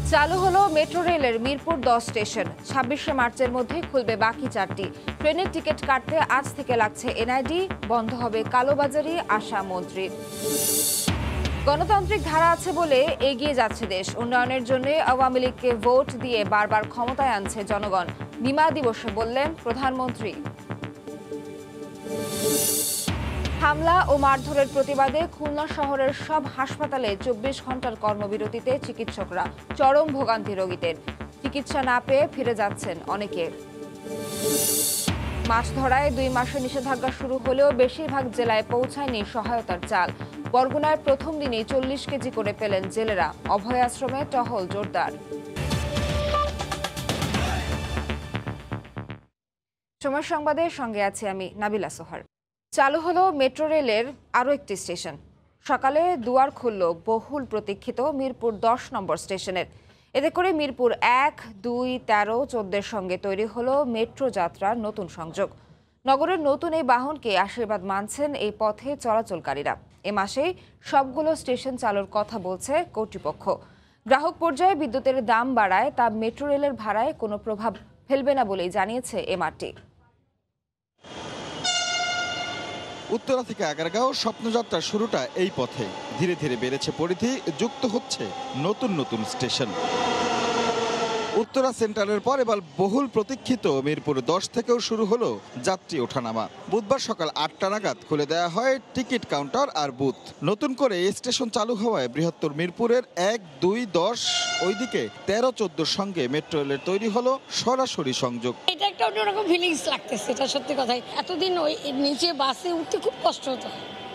চালু হলো মেট্রো রেলের মিরপুর 10 স্টেশন। 26শে মার্চের মধ্যে খুলবে বাকি 4টি। ট্রেনের টিকিট কাটতে আজ থেকে লাগছে এনআইডি। বন্ধ হবে কালোবাজারি, আশা মন্ত্রীর। গণতান্ত্রিক ধারা আছে বলে এগিয়ে যাচ্ছে দেশ। উন্নয়নের জন্য আওয়ামী লীগকে ভোট দিয়ে বারবার ক্ষমতায় আনছে জনগণ, বিমা দিবসে বললেন প্রধানমন্ত্রী। হামলা ও মারধরের প্রতিবাদে খুলনা শহরের সব হাসপাতালে 24 ঘন্টার কর্মবিরতিতে চিকিৎসকরা। চরম ভোগান্তি রোগীদের, চিকিৎসা না পেয়ে ফিরে যাচ্ছেন অনেকে। মাছ ধরায় 2 মাসের নিষেধাজ্ঞা শুরু হলেও বেশিরভাগ জেলায় পৌঁছায়নি সহায়তার চাল। বরগুনায় প্রথম দিনেই 40 কেজি করে পেলেন জেলেরা। অভয় আশ্রমে টহল জোরদার। সময় সংবাদের সঙ্গে আছি আমি নাবিলা সোহার। চালু হলো মেট্রো রেলের আরও একটি স্টেশন। সকালে দুয়ার খুলল বহুল প্রতীক্ষিত মিরপুর 10 নম্বর স্টেশনের। এতে করে মিরপুর 1, 2, 13, 14 সঙ্গে তৈরি হলো মেট্রো যাত্রার নতুন সংযোগ। নগরের নতুন এই বাহনকে আশীর্বাদ মানছেন এই পথে চলাচলকারীরা। এ মাসেই সবগুলো স্টেশন চালুর কথা বলছে কর্তৃপক্ষ। গ্রাহক পর্যায়ে বিদ্যুতের দাম বাড়ায় তা মেট্রো রেলের ভাড়ায় কোনো প্রভাব ফেলবে না বলেই জানিয়েছে এমআরটি। উত্তরা থেকে আগারগাঁও স্বপ্নযাত্রার শুরুটা এই পথে। ধীরে ধীরে বেড়েছে পরিধি, যুক্ত হচ্ছে নতুন নতুন স্টেশন। উত্তরা সেন্টারের পর এবার বহুল প্রতীক্ষিত মিরপুর 10 থেকেও শুরু হলো যাত্রী ওঠানামা। বুধবার সকাল 8টা নাগাদ খুলে দেওয়া হয় টিকিট কাউন্টার আর বুথ। নতুন করে এই স্টেশন চালু হওয়ায় বৃহত্তর মিরপুরের 1, 2, 10 ওইদিকে 13, 14 সঙ্গে মেট্রো রেলের তৈরি হলো সরাসরি সংযোগ। এটা একটা অন্যরকম ফিলিংস লাগতেছে, এটা সত্যি কথাই। এতদিন ওই নিচে বাসে উঠতে খুব কষ্ট হতো,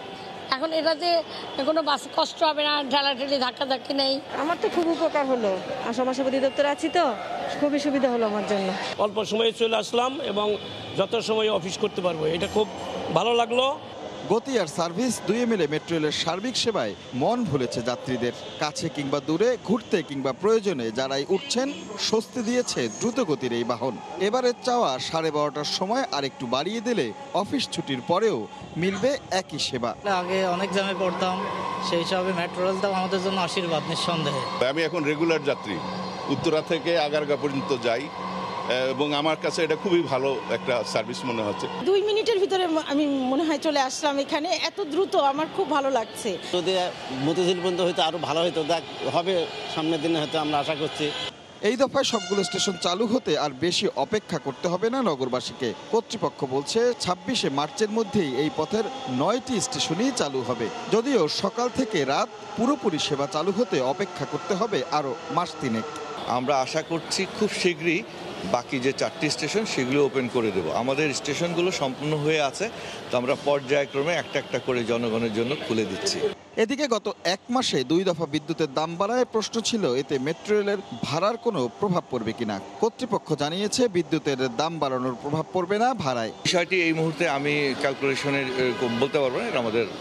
এখন এটাতে কোনো বাসে কষ্ট হবে না, ঠেলাঠেলি ধাক্কাধাক্কি নেই। আমার তো খুব উপকার হলো, সমাজসেবা অধিদপ্তরে আছি তো খুবই সুবিধা হলো আমার জন্য। অল্প সময়ে চলে আসলাম এবং যত সময় অফিস করতে পারবো, এটা খুব ভালো লাগলো। গতি আর সার্ভিস দুয়ে মিলে মেট্রো রেলের সার্বিক সেবায় মন ভুলেছে যাত্রীদের। কাছে কিংবা দূরে, ঘুরতে কিংবা প্রয়োজনে যারাই উঠছেন, স্বস্তি দিয়েছে দ্রুত গতির এই বাহন। এবারের চাওয়া 12:30টার সময় আর একটু বাড়িয়ে দিলে অফিস ছুটির পরেও মিলবে একই সেবা। আগে অনেক জ্যামে পড়তাম, সেই হিসাবে মেট্রো রেলটাও আমাদের জন্য আশীর্বাদ নিঃসন্দেহে। আমি এখন রেগুলার যাত্রী, উত্তরা থেকে আগারগাঁও পর্যন্ত যাই এবং আমার কাছে এটা খুবই ভালো একটা সার্ভিস মনে হচ্ছে। 2 মিনিটের ভিতরে আমি মনে হয় চলে আসলাম এখানে, এত দ্রুত, আমার খুব ভালো লাগছে। যদি মতিঝিল পর্যন্ত হয়তো আরো ভালো হতো, হবে সামনের দিনে হয়তো আমরা আশা করছি। এই দফায় সবগুলো স্টেশন চালু হতে আর বেশি অপেক্ষা করতে হবে না নগরবাসীকে। কর্তৃপক্ষ বলছে 26শে মার্চের মধ্যেই এই পথের 9টি স্টেশনই চালু হবে। যদিও সকাল থেকে রাত পুরোপুরি সেবা চালু হতে অপেক্ষা করতে হবে আরও মাস 3। আমরা আশা করছি খুব শীঘ্রই বাকি যে 4টি স্টেশন সেগুলো ওপেন করে দেব। আমাদের স্টেশনগুলো সম্পূর্ণ হয়ে আছে, তো আমরা পর্যায়ক্রমে একটা একটা করে জনগণের জন্য খুলে দিচ্ছি। এদিকে গত 1 মাসে 2 দফা বিদ্যুতের দাম বাড়ায় প্রশ্ন ছিল এতে মেট্রো রেলের ভাড়ার কোনো প্রভাব পড়বে কিনা। কর্তৃপক্ষ জানিয়েছে বিদ্যুতের দাম বাড়ানোর প্রভাব পড়বে না ভাড়ায়। বিষয়টি এই মুহূর্তে আমি ক্যালকুলেশনের বলতে পারবো না,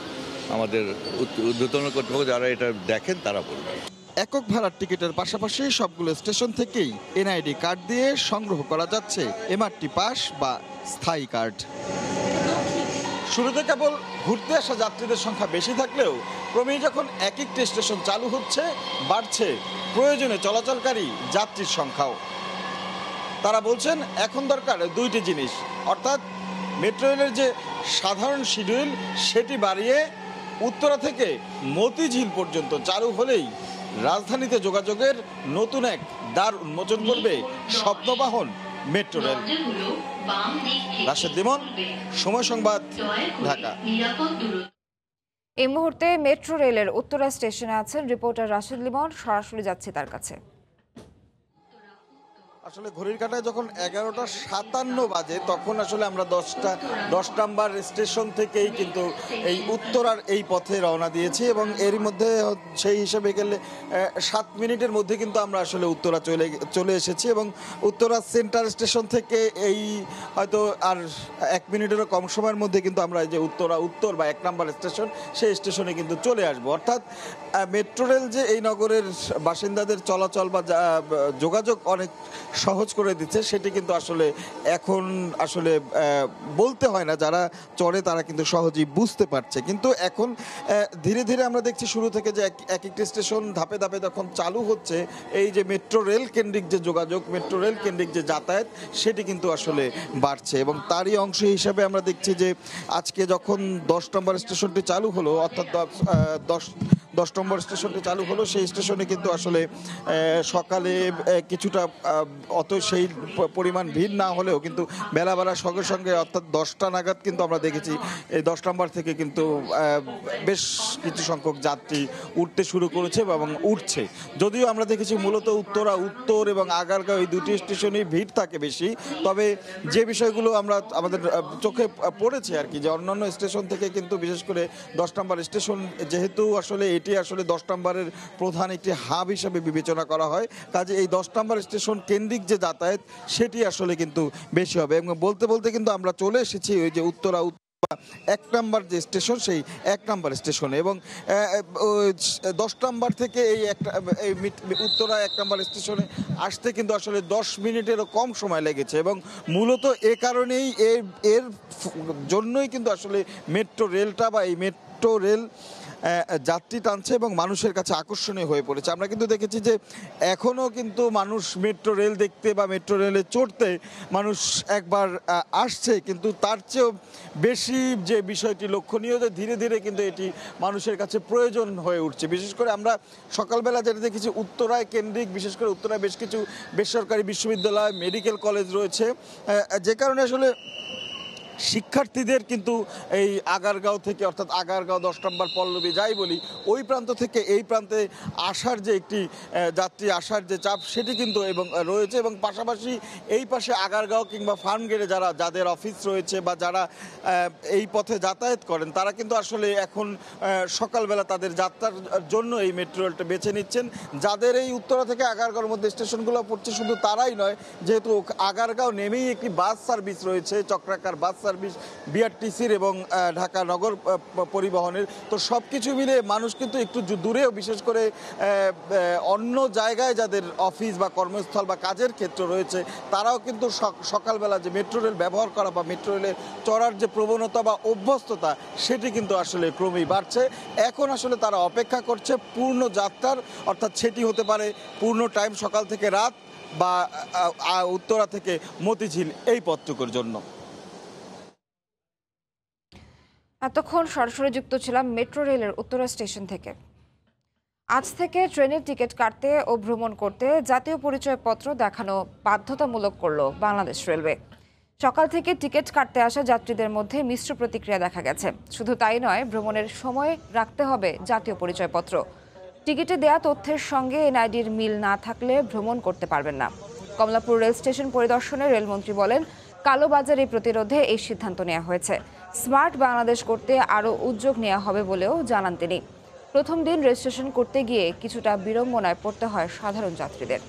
আমাদের ঊর্ধ্বতন কর্তৃপক্ষ যারা এটা দেখেন তারা বলবেন। একক ভাড়ার টিকিটের পাশাপাশি সবগুলো স্টেশন থেকেই এনআইডি কার্ড দিয়ে সংগ্রহ করা যাচ্ছে এমআরটি পাস বা স্থায়ী কার্ড। শুরুতে কেবল ঘুরতে আসা যাত্রীদের সংখ্যা বেশি থাকলেও ক্রমেই যখন এক একটি স্টেশন চালু হচ্ছে, বাড়ছে প্রয়োজনে চলাচলকারী যাত্রীর সংখ্যাও। তারা বলছেন এখন দরকার 2টি জিনিস, অর্থাৎ মেট্রো রেলের যে সাধারণ শিডিউল সেটি বাড়িয়ে উত্তরা থেকে মতিঝিল পর্যন্ত চালু হলেই রাজধানীতে যোগাযোগের নতুন এক দ্বার উন্মোচন করবে স্বপ্নবাহন মেট্রো রেল। রাশেদ লিমন, সময় সংবাদ, ঢাকা। এই মুহূর্তে মেট্রো রেলের উত্তরা স্টেশনে আছেন রিপোর্টার রাশেদ লিমন, সরাসরি যাচ্ছে তার কাছে। আসলে ঘড়ির কাঁটায় যখন 11:57 বাজে তখন আসলে আমরা 10 নম্বর স্টেশন থেকেই কিন্তু এই উত্তরার এই পথে রওনা দিয়েছি এবং এরই মধ্যে সেই হিসেবে গেলে 7 মিনিটের মধ্যে কিন্তু আমরা আসলে উত্তরা চলে এসেছি এবং উত্তরা সেন্টার স্টেশন থেকে এই হয়তো আর 1 মিনিটেরও কম সময়ের মধ্যে কিন্তু আমরা যে উত্তরা উত্তর বা 1 নম্বর স্টেশন সেই স্টেশনে কিন্তু চলে আসবো। অর্থাৎ মেট্রো রেল যে এই নগরের বাসিন্দাদের চলাচল বা যোগাযোগ অনেক সহজ করে দিচ্ছে সেটি কিন্তু আসলে এখন আসলে বলতে হয় না, যারা চড়ে তারা কিন্তু সহজেই বুঝতে পারছে। কিন্তু এখন ধীরে ধীরে আমরা দেখছি শুরু থেকে যে এক একটি স্টেশন ধাপে ধাপে যখন চালু হচ্ছে, এই যে মেট্রো রেল কেন্দ্রিক যে যোগাযোগ, মেট্রো রেল কেন্দ্রিক যে যাতায়াত, সেটি কিন্তু আসলে বাড়ছে। এবং তারই অংশ হিসাবে আমরা দেখছি যে আজকে যখন 10 নম্বর স্টেশনটি চালু হলো, অর্থাৎ 10 নম্বর স্টেশনটি চালু হলো, সেই স্টেশনে কিন্তু আসলে সকালে কিছুটা অত সেই পরিমাণ ভিড় না হলেও কিন্তু বেলা বাড়ার সঙ্গে সঙ্গে অর্থাৎ 10টা নাগাদ কিন্তু আমরা দেখেছি এই 10 নম্বর থেকে কিন্তু বেশ কিছু সংখ্যক যাত্রী উঠতে শুরু করেছে এবং উঠছে। যদিও আমরা দেখেছি মূলত উত্তর এবং আগারগাঁও এই দুটি স্টেশনেই ভিড় থাকে বেশি, তবে যে বিষয়গুলো আমরা আমাদের চোখে পড়েছে আর কি, যে অন্যান্য স্টেশন থেকে কিন্তু বিশেষ করে 10 নম্বর স্টেশন যেহেতু আসলে এটি আসলে 10 নম্বরের প্রধান একটি হাব হিসাবে বিবেচনা করা হয়, কাজে এই 10 নম্বর স্টেশন কেন্দ্রিক যে যাতায়াত সেটি আসলে কিন্তু বেশি হবে। এবং বলতে বলতে কিন্তু আমরা চলে এসেছি ওই যে 1 নম্বর যে স্টেশন, সেই 1 নম্বর স্টেশনে। এবং 10 নম্বর থেকে এই উত্তরা 1 নম্বর স্টেশনে আসতে কিন্তু আসলে 10 মিনিটেরও কম সময় লেগেছে। এবং মূলত এ কারণেই এর জন্যই কিন্তু আসলে মেট্রো রেলটা বা এই মেট্রো রেল যাত্রী টানছে এবং মানুষের কাছে আকর্ষণীয় হয়ে পড়েছে। আমরা কিন্তু দেখেছি যে এখনও কিন্তু মানুষ মেট্রো রেল দেখতে বা মেট্রো রেলে চড়তে মানুষ একবার আসছে, কিন্তু তার চেয়েও বেশি যে বিষয়টি লক্ষণীয় যে ধীরে ধীরে কিন্তু এটি মানুষের কাছে প্রয়োজন হয়ে উঠছে। বিশেষ করে আমরা সকালবেলা যেটা দেখেছি উত্তরায় কেন্দ্রিক, বিশেষ করে উত্তরায় বেশ কিছু বেসরকারি বিশ্ববিদ্যালয়, মেডিকেল কলেজ রয়েছে, যে কারণে আসলে শিক্ষার্থীদের কিন্তু এই আগারগাঁও থেকে, অর্থাৎ আগারগাঁও 10 নম্বর পল্লবী যাই বলি, ওই প্রান্ত থেকে এই প্রান্তে আসার যে একটি যাত্রী আসার যে চাপ সেটি কিন্তু এবং রয়েছে। এবং পাশাপাশি এই পাশে আগারগাঁও কিংবা ফার্মগেটে যাদের অফিস রয়েছে বা যারা এই পথে যাতায়াত করেন, তারা কিন্তু আসলে এখন সকালবেলা তাদের যাত্রার জন্য এই মেট্রো রেলটা বেছে নিচ্ছেন। যাদের এই উত্তরা থেকে আগারগাঁওর মধ্যে স্টেশনগুলো পড়ছে শুধু তারাই নয়, যেহেতু আগারগাঁও নেমেই একটি বাস সার্ভিস রয়েছে, চক্রাকার বাস সার্ভিস বিআরটিসির এবং ঢাকা নগর পরিবহনের, তো সব কিছু মিলে মানুষ কিন্তু একটু দূরেও, বিশেষ করে অন্য জায়গায় যাদের অফিস বা কর্মস্থল বা কাজের ক্ষেত্র রয়েছে, তারাও কিন্তু সকালবেলা যে মেট্রো রেল ব্যবহার করা বা মেট্রো রেলে চড়ার যে প্রবণতা বা অভ্যস্ততা সেটি কিন্তু আসলে ক্রমেই বাড়ছে। এখন আসলে তারা অপেক্ষা করছে পূর্ণ যাত্রার, অর্থাৎ সেটি হতে পারে পূর্ণ টাইম সকাল থেকে রাত বা উত্তরা থেকে মতিঝিল এই পথটুকুর জন্য। এতক্ষণ সরাসরি যুক্ত ছিলাম মেট্রো রেলের উত্তরা স্টেশন থেকে। আজ থেকে ট্রেনের টিকিট কাটতে ও ভ্রমণ করতে জাতীয় পরিচয়পত্র দেখানো বাধ্যতামূলক করল বাংলাদেশ রেলওয়ে। সকাল থেকে টিকিট কাটতে আসা যাত্রীদের মধ্যে মিশ্র প্রতিক্রিয়া দেখা গেছে। শুধু তাই নয়, ভ্রমণের সময় রাখতে হবে জাতীয় পরিচয়পত্র। টিকিটে দেয়া তথ্যের সঙ্গে এনআইডির মিল না থাকলে ভ্রমণ করতে পারবেন না। কমলাপুর রেল স্টেশন পরিদর্শনে রেলমন্ত্রী বলেন, কালোবাজারি প্রতিরোধে এই সিদ্ধান্ত নেওয়া হয়েছে। স্মার্ট বাংলাদেশ করতে আরও উদ্যোগ নেওয়া হবে বলেও জানান তিনি। প্রথম দিন রেজিস্ট্রেশন করতে গিয়ে কিছুটা বিড়ম্বনায় পড়তে হয় সাধারণ যাত্রীদের।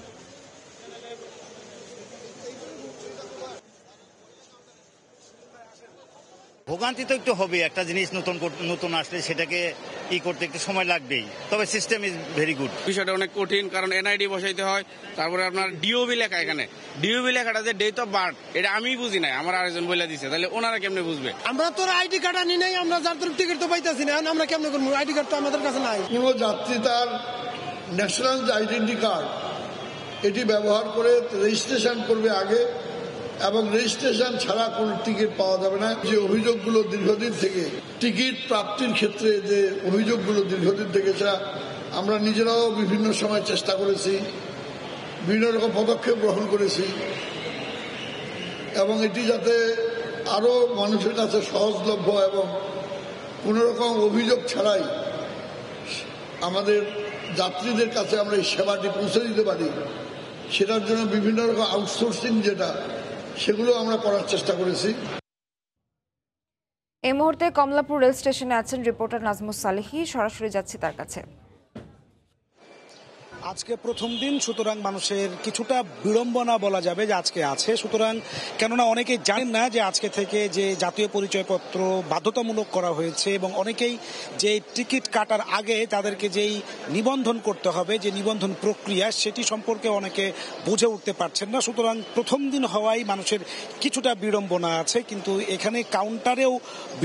ভোগান্তি তো একটু হবে, একটা জিনিস নতুন আসলে সেটাকে করতে একটু সময় লাগবেই, তবে সিস্টেম ইজ ভেরি গুড। বিষয়টা অনেক কঠিন, কারণ এনআইডি বসাইতে হয়, তারপরে আপনার ডিওবি লেখা, এখানে ডিওবি লেখাটা যে ডেট অফ বার্থ, এটা আমি বুঝি নাই, আমার আরেকজন বলে দিছে, তাহলে ওনারা কেমনে বুঝবে? আমরা তো আইডি কার্ড আনি নাই, আমরা যাত্রীর টিকিট তো পাইতেছি না, আমরা কেমনে করবো? আইডি কার্ড তো আমাদের কাছে নাই। কোন যাত্রী তার ন্যাশনাল আইডেন্টি কার্ড এটি ব্যবহার করে রেজিস্ট্রেশন করবে আগে, এবং রেজিস্ট্রেশন ছাড়া কোনো টিকিট পাওয়া যাবে না। যে অভিযোগগুলো দীর্ঘদিন থেকে টিকিট প্রাপ্তির ক্ষেত্রে যে অভিযোগগুলো দীর্ঘদিন থেকে, সেটা আমরা নিজেরাও বিভিন্ন সময় চেষ্টা করেছি, বিভিন্ন রকম পদক্ষেপ গ্রহণ করেছি, এবং এটি যাতে আরও মানুষের কাছে সহজলভ্য এবং কোনো রকম অভিযোগ ছাড়াই আমাদের যাত্রীদের কাছে আমরা এই সেবাটি পৌঁছে দিতে পারি, সেটার জন্য বিভিন্ন রকম আউটসোর্সিং যেটা, সেগুলো আমরা করার চেষ্টা করেছি। এই মুহূর্তে কমলাপুর রেল স্টেশনে আছেন রিপোর্টার নাজমুস সালেহি, সরাসরি যাচ্ছি তার কাছে। আজকে প্রথম দিন, সুতরাং মানুষের কিছুটা বিড়ম্বনা বলা যাবে যে আজকে আছে। সুতরাং কেননা অনেকেই জানেন না যে আজকে থেকে যে জাতীয় পরিচয়পত্র বাধ্যতামূলক করা হয়েছে এবং অনেকেই যে টিকিট কাটার আগে তাদেরকে যেই নিবন্ধন করতে হবে, যে নিবন্ধন প্রক্রিয়া, সেটি সম্পর্কে অনেকে বুঝে উঠতে পারছেন না। সুতরাং প্রথম দিন হওয়ায় মানুষের কিছুটা বিড়ম্বনা আছে। কিন্তু এখানে কাউন্টারেও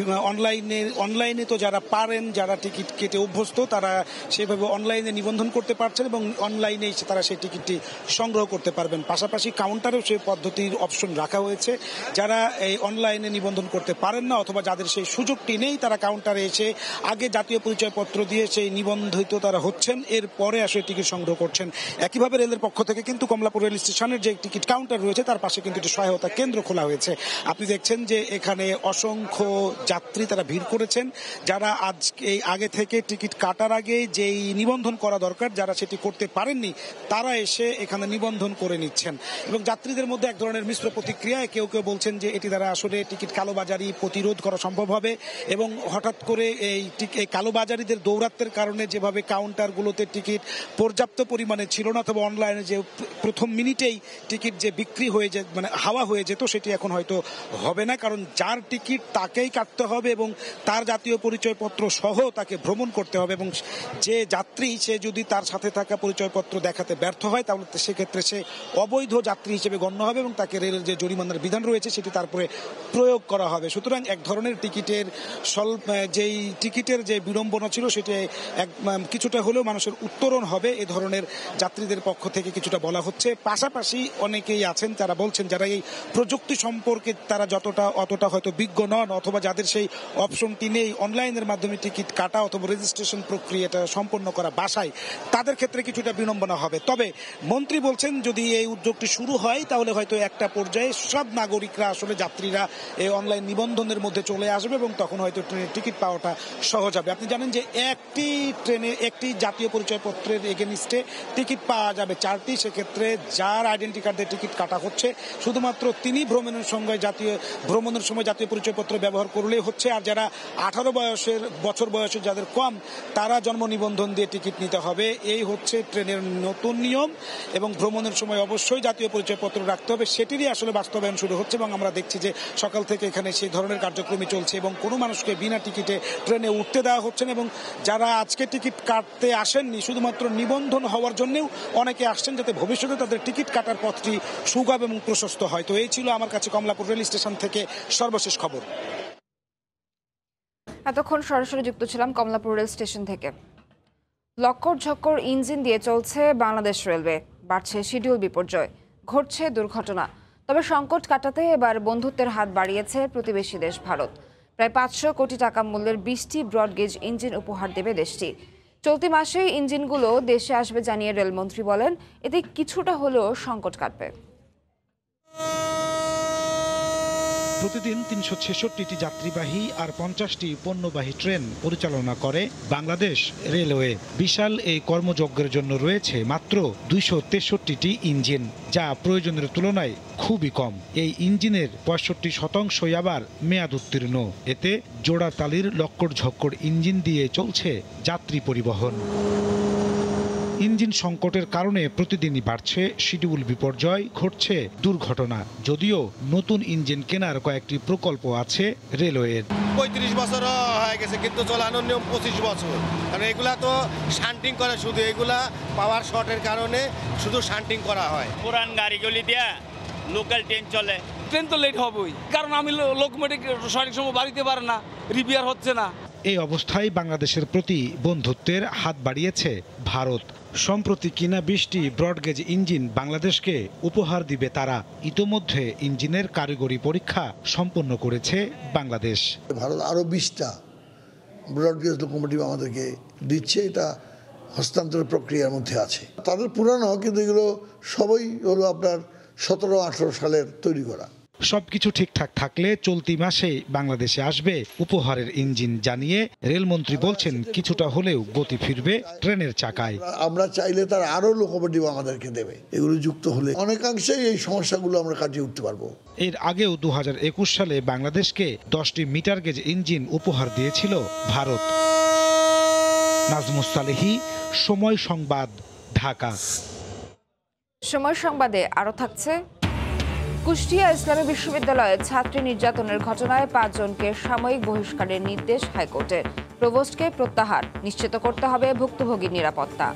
অনলাইনে তো যারা পারেন, যারা টিকিট কেটে অভ্যস্ত, তারা সেভাবে অনলাইনে নিবন্ধন করতে পারছেন এবং অনলাইনে তারা সেই টিকিটটি সংগ্রহ করতে পারবেন। পাশাপাশি কাউন্টারেও সেই পদ্ধতির অপশন রাখা হয়েছে। যারা এই অনলাইনে নিবন্ধন করতে পারেন না অথবা যাদের সেই সুযোগটি নেই, তারা কাউন্টারে এসে আগে জাতীয় পরিচয়পত্র দিয়ে সেই নিবন্ধিত তারা হচ্ছেন, এরপরে আসলে টিকিট সংগ্রহ করছেন। একইভাবে রেলের পক্ষ থেকে কিন্তু কমলাপুর রেল স্টেশনের যে টিকিট কাউন্টার রয়েছে তার পাশে কিন্তু একটি সহায়তা কেন্দ্র খোলা হয়েছে। আপনি দেখছেন যে এখানে অসংখ্য যাত্রী তারা ভিড় করেছেন, যারা আজকে আগে থেকে টিকিট কাটার আগে যেই নিবন্ধন করা দরকার, যারা সেটি করতে পারেননি, তারা এসে এখানে নিবন্ধন করে নিচ্ছেন। এবং যাত্রীদের মধ্যে এক ধরনের মিশ্র প্রতিক্রিয়া। কেউ কেউ বলছেন যে এটি দ্বারা আসলে টিকিট কালোবাজারি প্রতিরোধ করা সম্ভব হবে এবং হঠাৎ করে এই কালোবাজারিদের দৌরাত্মের কারণে যেভাবে কাউন্টারগুলোতে টিকিট পর্যাপ্ত পরিমাণে ছিল না, তবে অনলাইনে যে প্রথম মিনিটেই টিকিট যে বিক্রি হয়ে যায়, মানে হাওয়া হয়ে যেত, সেটি এখন হয়তো হবে না। কারণ যার টিকিট তাকেই কাটতে হবে এবং তার জাতীয় পরিচয়পত্র সহ তাকে ভ্রমণ করতে হবে এবং যে যাত্রী সে যদি তার সাথে থাকা পরিচয়পত্র দেখাতে ব্যর্থ হয় তাহলে সেক্ষেত্রে সে অবৈধ যাত্রী হিসেবে গণ্য হবে এবং তাকে রেলের যে জরিমানার বিধান রয়েছে সেটি তারপরে প্রয়োগ করা হবে। সুতরাং এক ধরনের যেই টিকিটের যে বিড়ম্বনা ছিল সেটি কিছুটা হলেও মানুষের উত্তরণ হবে, এ ধরনের যাত্রীদের পক্ষ থেকে কিছুটা বলা হচ্ছে। পাশাপাশি অনেকেই আছেন তারা বলছেন যারা এই প্রযুক্তি সম্পর্কে তারা অতটা হয়তো বিজ্ঞ নন অথবা যাদের সেই অপশনটি নেই অনলাইনের মাধ্যমে টিকিট কাটা অথবা রেজিস্ট্রেশন প্রক্রিয়াটা সম্পন্ন করা বাসায়, তাদের ক্ষেত্রে কিছুটা বিড়ম্বনা হবে। তবে মন্ত্রী বলছেন যদি এই উদ্যোগটি শুরু হয় তাহলে হয়তো একটা পর্যায়ে সব নাগরিকরা আসলে যাত্রীরা এই অনলাইন নিবন্ধনের মধ্যে চলে আসবে এবং তখন হয়তো ট্রেনের টিকিট পাওয়াটা সহজ হবে। আপনি জানেন যে একটি জাতীয় পরিচয়পত্রের এগেনিস্টে টিকিট পাওয়া যাবে 4টি। সেক্ষেত্রে যার আইডেন্টি কার্ডের টিকিট কাটা হচ্ছে শুধুমাত্র তিনি ভ্রমণের সময় জাতীয় পরিচয়পত্র ব্যবহার করলেই হচ্ছে। আর যারা 18 বছর বয়সের যাদের কম, তারা জন্ম নিবন্ধন দিয়ে টিকিট নিতে হবে। এই হচ্ছে ট্রেনের নতুন নিয়ম এবং ভ্রমণের সময় অবশ্যই জাতীয় পরিচয়পত্র রাখতে হবে। সেটিরই আসলে বাস্তবায়ন শুরু হচ্ছে এবং আমরা দেখছি যে সকাল থেকে এখানে সেই ধরনের কার্যক্রমই চলছে এবং কোনো মানুষকে বিনা টিকিটে ট্রেনে উঠতে দেওয়া হচ্ছে না। এবং যারা আজকে টিকিট কাটতে আসেননি, শুধুমাত্র নিবন্ধন হওয়ার জন্যও অনেকে আসছেন যাতে ভবিষ্যতে তাদের টিকিট কাটার পথটি সুগম এবং প্রশস্ত হয়। তো এই ছিল আমার কাছে কমলাপুর রেল স্টেশন থেকে সর্বশেষ খবর। এতক্ষণ সরাসরি যুক্ত ছিলাম কমলাপুর রেল স্টেশন থেকে। লক্কর ঝক্কর ইঞ্জিন দিয়ে চলছে বাংলাদেশ রেলওয়ে, বাড়ছে শিডিউল বিপর্যয়, ঘটছে দুর্ঘটনা। তবে সংকট কাটাতে এবার বন্ধুত্বের হাত বাড়িয়েছে প্রতিবেশী দেশ ভারত। প্রায় 500 কোটি টাকা মূল্যের 20টি ব্রডগেজ ইঞ্জিন উপহার দেবে দেশটি। চলতি মাসেই ইঞ্জিনগুলো দেশে আসবে জানিয়ে রেলমন্ত্রী বলেন এতে কিছুটা হলেও সংকট কাটবে। প্রতিদিন 366টি যাত্রীবাহী আর 50টি পণ্যবাহী ট্রেন পরিচালনা করে বাংলাদেশ রেলওয়ে। বিশাল এই কর্মযজ্ঞের জন্য রয়েছে মাত্র 263টি ইঞ্জিন, যা প্রয়োজনের তুলনায় খুবই কম। এই ইঞ্জিনের 65% আবার মেয়াদ উত্তীর্ণ। এতে জোড়া তালির লক্কর ঝক্কর ইঞ্জিন দিয়ে চলছে যাত্রী পরিবহন। ইঞ্জিন সংকটের কারণে প্রতিদিনই বাড়ছে শিডিউল বিপর্যয়, ঘটছে দুর্ঘটনা। যদিও নতুন ইঞ্জিন কেনার কয়েকটি প্রকল্প আছে রেলওয়ের। 35 বছর হয়ে গেছে কিন্তু চলানোর নিয়ম 25 বছর। কারণ এগুলা তো শান্টিং করে, শুধু এগুলা পাওয়ার শর্টের কারণে শুধু শান্টিং করা হয়। পুরান গাড়িগুলি দিয়া লোকাল ট্রেন চলে, ট্রেন তো লেট হবেই, কারণ আমি লোকোমোটিভ সঠিক সময় বাড়িতে পারে না, রিপেয়ার হচ্ছে না। এই অবস্থায় বাংলাদেশের প্রতি বন্ধুত্বের হাত বাড়িয়েছে ভারত। সম্প্রতি কিনা 20টি ব্রডগেজ ইঞ্জিন বাংলাদেশকে উপহার দিবে তারা। ইতোমধ্যে ইঞ্জিনের কারিগরি পরীক্ষা সম্পন্ন করেছে বাংলাদেশ। ভারত আরও 20টা ব্রডগেজ লোকোমোটিভ আমাদেরকে দিচ্ছে, এটা হস্তান্তরের প্রক্রিয়ার মধ্যে আছে। তাদের পুরানো, কিন্তু এগুলো সবই হলো আপনার 17-18 সালের তৈরি করা। সবকিছু ঠিকঠাক থাকলে চলতি মাসে বাংলাদেশে আসবে উপহারের ইঞ্জিন জানিয়ে রেলমন্ত্রী বলছেন কিছুটা হলেও গতি ফিরবে ট্রেনের চাকায়। আমরা চাইলে তার আরো লোকোমোটিভ আমাদেরকে দেবে। এগুলো যুক্ত হলে অনেকাংশেই এই সমস্যাগুলো আমরা কাটিয়ে উঠতে পারবো। এর আগেও 2021 সালে বাংলাদেশকে 10টি মিটার গেজ ইঞ্জিন উপহার দিয়েছিল ভারত। নাজমুস সালেহী, সময় সংবাদ, ঢাকা। সময় সংবাদে আরও থাকছে, কুষ্টিয়া ইসলামী বিশ্ববিদ্যালয়ে ছাত্রী নির্যাতনের ঘটনায় 5 জনকে সাময়িক বহিষ্কারের নির্দেশ হাইকোর্টের। প্রভোস্টকে প্রত্যাহার নিশ্চিত করতে হবে ভুক্তভোগীর নিরাপত্তা।